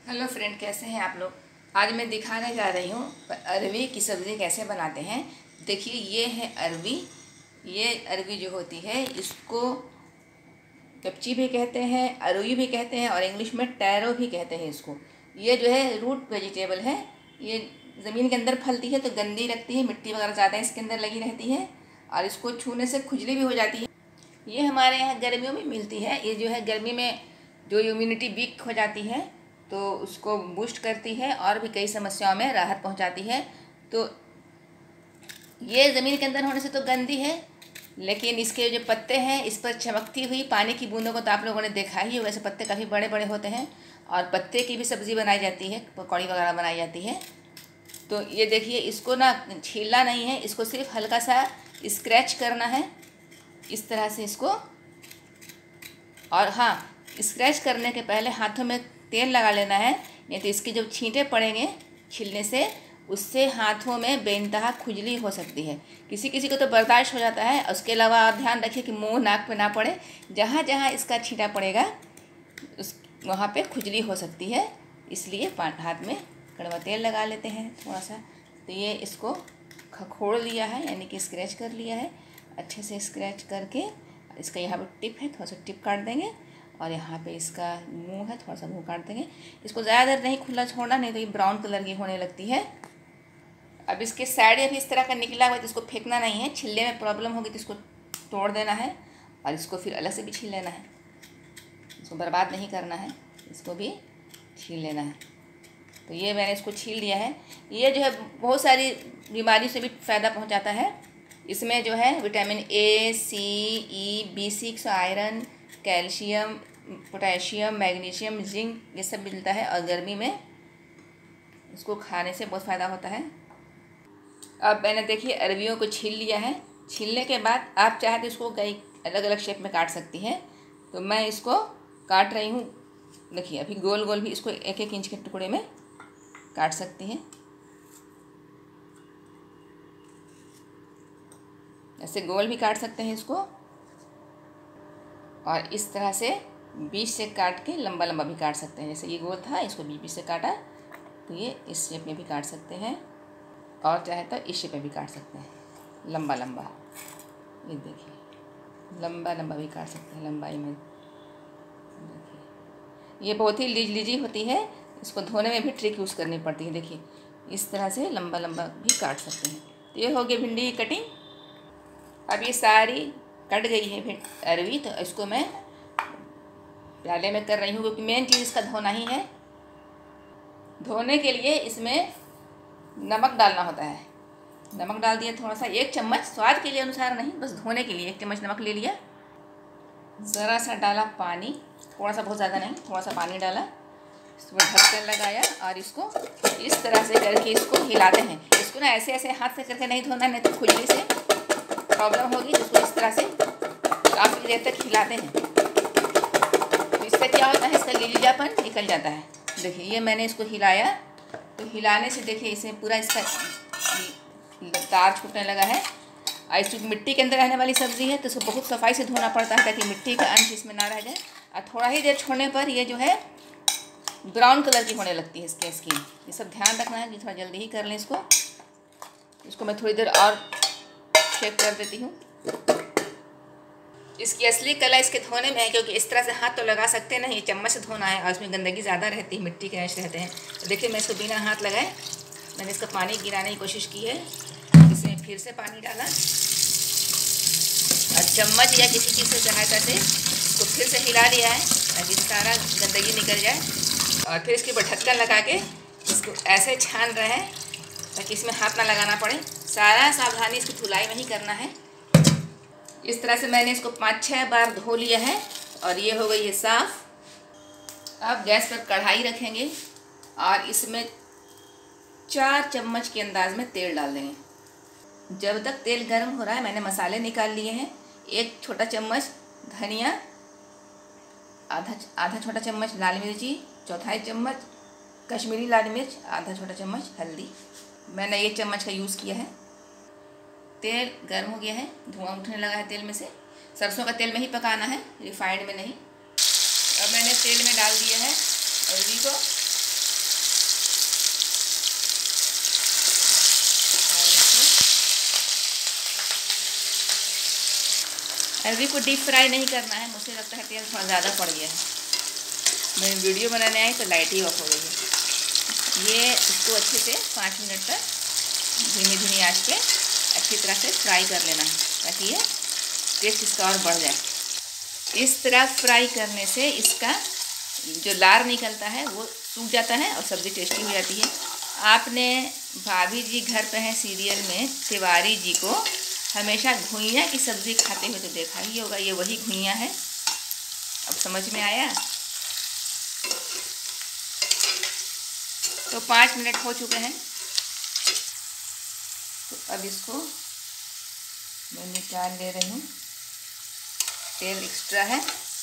Hello friend, कैसे हैं आप लोग। आज मैं दिखाने जा रही हूँ अरवी की सब्ज़ी कैसे बनाते हैं। देखिए, ये है अरवी। ये अरवी जो होती है इसको कपची भी कहते हैं, अरवी भी कहते हैं और इंग्लिश में टैरो भी कहते हैं इसको। ये जो है रूट वेजिटेबल है। ये ज़मीन के अंदर फलती है तो गंदी लगती है, मिट्टी वगैरह ज़्यादा इसके अंदर लगी रहती है और इसको छूने से खुजली भी हो जाती है। ये हमारे यहाँ गर्मियों में मिलती है। ये जो है गर्मी में जो इम्यूनिटी वीक हो जाती है तो उसको बूस्ट करती है और भी कई समस्याओं में राहत पहुंचाती है। तो ये ज़मीन के अंदर होने से तो गंदी है, लेकिन इसके जो पत्ते हैं इस पर चमकती हुई पानी की बूंदों को तो आप लोगों ने देखा ही होगा। वैसे पत्ते काफ़ी बड़े बड़े होते हैं और पत्ते की भी सब्ज़ी बनाई जाती है, पकौड़ी वगैरह बनाई जाती है। तो ये देखिए, इसको ना छीलना नहीं है, इसको सिर्फ हल्का सा स्क्रैच करना है इस तरह से इसको। और हाँ, स्क्रैच करने के पहले हाथों में तेल लगा लेना है, नहीं तो इसके जब छींटे पड़ेंगे छीलने से उससे हाथों में बेइंतहा खुजली हो सकती है। किसी किसी को तो बर्दाश्त हो जाता है। उसके अलावा आप ध्यान रखिए कि मुंह नाक पे ना पड़े। जहाँ जहाँ इसका छींटा पड़ेगा उस वहाँ पे खुजली हो सकती है, इसलिए हाथ में कड़वा तेल लगा लेते हैं थोड़ा सा। तो ये इसको खखोड़ लिया है, यानी कि स्क्रैच कर लिया है। अच्छे से स्क्रैच करके इसका यहाँ पे टिप है, थोड़ा सा टिप काट देंगे और यहाँ पे इसका मुंह है, थोड़ा सा मुंह काट देंगे। इसको ज़्यादा देर नहीं खुला छोड़ना, नहीं तो ये ब्राउन कलर की होने लगती है। अब इसके साइड अभी इस तरह का निकला हुआ है तो इसको फेंकना नहीं है। छिलने में प्रॉब्लम होगी तो इसको तोड़ देना है और इसको फिर अलग से भी छील लेना है। इसको बर्बाद नहीं करना है, इसको भी छील लेना है। तो ये मैंने इसको छील लिया है। ये जो है बहुत सारी बीमारी से भी फ़ायदा पहुँचाता है। इसमें जो है vitamin A, C, E, B6, iron, calcium, potassium, magnesium, zinc, ये सब मिलता है और गर्मी में इसको खाने से बहुत फ़ायदा होता है। अब मैंने देखिए अरवियों को छील लिया है। छीलने के बाद आप चाहे तो इसको कई अलग अलग शेप में काट सकती हैं। तो मैं इसको काट रही हूँ। देखिए, अभी गोल गोल भी इसको 1-1 इंच के टुकड़े में काट सकती हैं। ऐसे गोल भी काट सकते हैं इसको, और इस तरह से बीच से काट के लंबा लंबा भी काट सकते हैं। जैसे ये गोल था, इसको बीच से काटा तो ये इस शेप में भी काट सकते हैं, और चाहे तो इस शेप में भी काट सकते हैं लंबा लंबा। ये देखिए, लंबा लंबा भी काट सकते हैं लंबाई में। देखिए, ये बहुत ही लीजी होती है। इसको धोने में भी ट्रिक यूज़ करनी पड़ती है। देखिए, इस तरह से लंबा लंबा भी काट सकते हैं। तो ये हो गई भिंडी की कटिंग। अब ये सारी कट गई है अरवी, तो इसको मैं प्याले में कर रही हूँ, क्योंकि मेन चीज़ इसका धोना ही है। धोने के लिए इसमें नमक डालना होता है। नमक डाल दिया थोड़ा सा, 1 चम्मच, स्वाद के लिए अनुसार नहीं, बस धोने के लिए 1 चम्मच नमक ले लिया। ज़रा सा डाला पानी, थोड़ा सा, बहुत ज़्यादा नहीं, थोड़ा सा पानी डाला। इसमें ढक्कन लगाया और इसको इस तरह से करके इसको हिलाते हैं। इसको ना ऐसे ऐसे हाथ से करके नहीं धोना, नहीं तो खुजली से प्रॉब्लम होगी। तो इसको इस तरह से काफ़ी देर तक हिलाते हैं। तो इससे क्या होता है, इसका गीलापन निकल जाता है। देखिए, ये मैंने इसको हिलाया, तो हिलाने से देखिए इसमें पूरा इसका तार छूटने लगा है। और चूँकि मिट्टी के अंदर रहने वाली सब्ज़ी है तो इसको बहुत सफाई से धोना पड़ता है, ताकि मिट्टी का अंश इसमें ना रह जाए। और थोड़ा ही देर छोड़ने पर ये जो है ब्राउन कलर की होने लगती है इसकी स्किन। ये सब ध्यान रखना है कि थोड़ा जल्दी ही कर लें इसको मैं थोड़ी देर और शेक कर देती हूँ। इसकी असली कला इसके धोने में है, क्योंकि इस तरह से हाथ तो लगा सकते नहीं, चम्मच से धोना है और इसमें गंदगी ज़्यादा रहती है, मिट्टी के अंश रहते हैं। तो देखिए, मैं इसको बिना हाथ लगाए मैंने इसका पानी गिराने की कोशिश की है। इसमें फिर से पानी डाला और चम्मच या किसी चीज़ से सहायता से इसको फिर से हिला लिया है, ताकि सारा गंदगी निकल जाए। और फिर इसके ऊपर ढक्कन लगा के इसको ऐसे छान रहे हैं ताकि इसमें हाथ ना लगाना पड़े। सारा सावधानी इसकी धुलाई में ही करना है। इस तरह से मैंने इसको 5-6 बार धो लिया है और ये हो गई है साफ़। अब गैस पर कढ़ाई रखेंगे और इसमें 4 चम्मच के अंदाज में तेल डाल देंगे। जब तक तेल गर्म हो रहा है, मैंने मसाले निकाल लिए हैं। 1 छोटा चम्मच धनिया, आधा छोटा चम्मच लाल मिर्ची, 1/4 चम्मच कश्मीरी लाल मिर्च, आधा छोटा चम्मच हल्दी। मैंने 1 चम्मच का यूज़ किया है। तेल गर्म हो गया है, धुआं उठने लगा है तेल में से। सरसों का तेल में ही पकाना है, रिफाइंड में नहीं। अब मैंने तेल में डाल दिया है अरवी को अरवी को डीप फ्राई नहीं करना है, मुझे लगता है तेल थोड़ा ज़्यादा पड़ गया है। मैं वीडियो बनाने आई तो लाइट ही ऑफ हो गई है। ये इसको अच्छे से 5 मिनट तक धीमी धीमी आंच पे अच्छी तरह से फ्राई कर लेना है, ताकि ये टेस्ट इसका और बढ़ जाए। इस तरह फ्राई करने से इसका जो लार निकलता है वो सूख जाता है और सब्ज़ी टेस्टी हो जाती है। आपने भाभी जी घर पे हैं सीरियल में तिवारी जी को हमेशा घुइयाँ की सब्ज़ी खाते हुए तो देखा ही होगा। ये वही घुइयाँ है। अब समझ में आया? तो 5 मिनट हो चुके हैं, तो अब इसको मैं निकाल ले रही हूँ। तेल एक्स्ट्रा है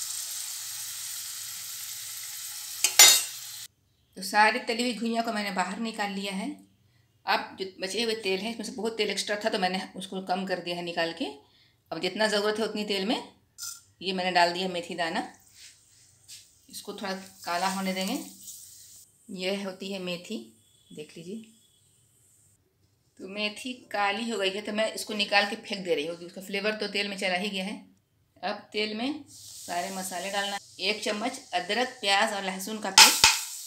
तो सारी तली हुई घुइयाँ को मैंने बाहर निकाल लिया है। अब जो बचे हुए तेल है, इसमें से बहुत तेल एक्स्ट्रा था तो मैंने उसको कम कर दिया है निकाल के। अब जितना ज़रूरत है उतनी तेल में ये मैंने डाल दिया मेथी दाना। इसको थोड़ा काला होने देंगे। यह होती है मेथी, देख लीजिए। तो मेथी काली हो गई है तो मैं इसको निकाल के फेंक दे रही हूँ, उसका फ्लेवर तो तेल में चला ही गया है। अब तेल में सारे मसाले डालना। 1 चम्मच अदरक, प्याज और लहसुन का पेस्ट,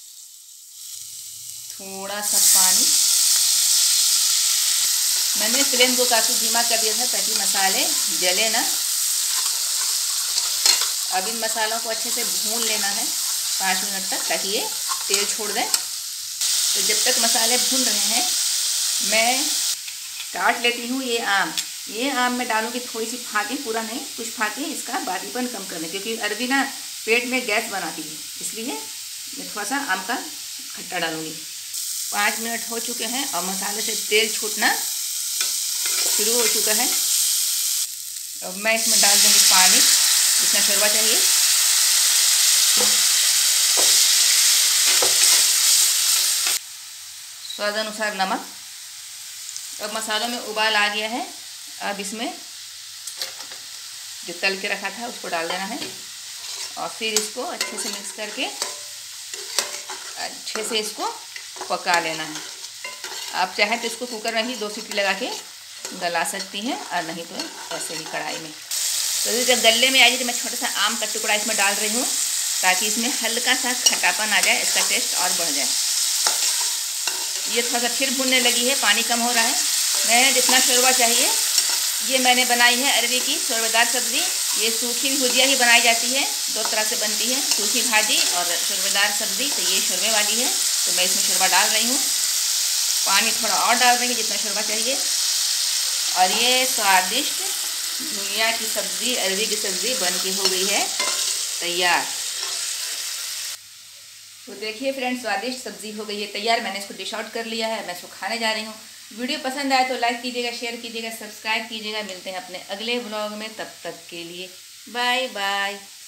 थोड़ा सा पानी। मैंने फ्लेम को काफ़ी धीमा कर दिया था ताकि मसाले जले ना। अब इन मसालों को अच्छे से भून लेना है 5 मिनट तक, ताकि ये तेल छोड़ दें। तो जब तक मसाले भून रहे हैं मैं काट लेती हूँ ये आम। ये आम मैं डालूँगी थोड़ी सी फाँके, पूरा नहीं, कुछ फाँके इसका बादीपन कम करने, क्योंकि अरवी ना पेट में गैस बनाती है, इसलिए मैं थोड़ा सा आम का खट्टा डालूँगी। 5 मिनट हो चुके हैं और मसाले से तेल छूटना शुरू हो चुका है। अब मैं इसमें डाल दूँगी पानी, जितना शोरबा चाहिए। स्वाद अनुसार नमक। अब मसालों में उबाल आ गया है। अब इसमें जो तल के रखा था उसको डाल देना है और फिर इसको अच्छे से मिक्स करके अच्छे से इसको पका लेना है। आप चाहें तो इसको कुकर में ही 2 सीटी लगा के गला सकती हैं, और नहीं तो ऐसे ही कढ़ाई में। तो जब गलने में आ जाए तो मैं छोटा सा आम का टुकड़ा इसमें डाल रही हूँ, ताकि इसमें हल्का सा खट्टापन आ जाए, इसका टेस्ट और बढ़ जाए। ये थोड़ा सा फिर भुनने लगी है, पानी कम हो रहा है। मैं जितना शोरबा चाहिए, ये मैंने बनाई है अरवी की शोरबेदार सब्ज़ी। ये सूखी भुजिया ही बनाई जाती है, 2 तरह से बनती है, सूखी भाजी और शोरबेदार सब्ज़ी। तो ये शोरबे वाली है, तो मैं इसमें शोरबा डाल रही हूँ। पानी थोड़ा और डाल देंगे जितना शोरबा चाहिए। और ये स्वादिष्ट घुइयाँ की सब्ज़ी, अरवी की सब्ज़ी बन के हो गई है तैयार। तो देखिए फ्रेंड्स, स्वादिष्ट सब्ज़ी हो गई है तैयार। मैंने इसको डिश आउट कर लिया है, मैं इसको खाने जा रही हूँ। वीडियो पसंद आए तो लाइक कीजिएगा, शेयर कीजिएगा, सब्सक्राइब कीजिएगा। मिलते हैं अपने अगले व्लॉग में, तब तक के लिए बाय बाय।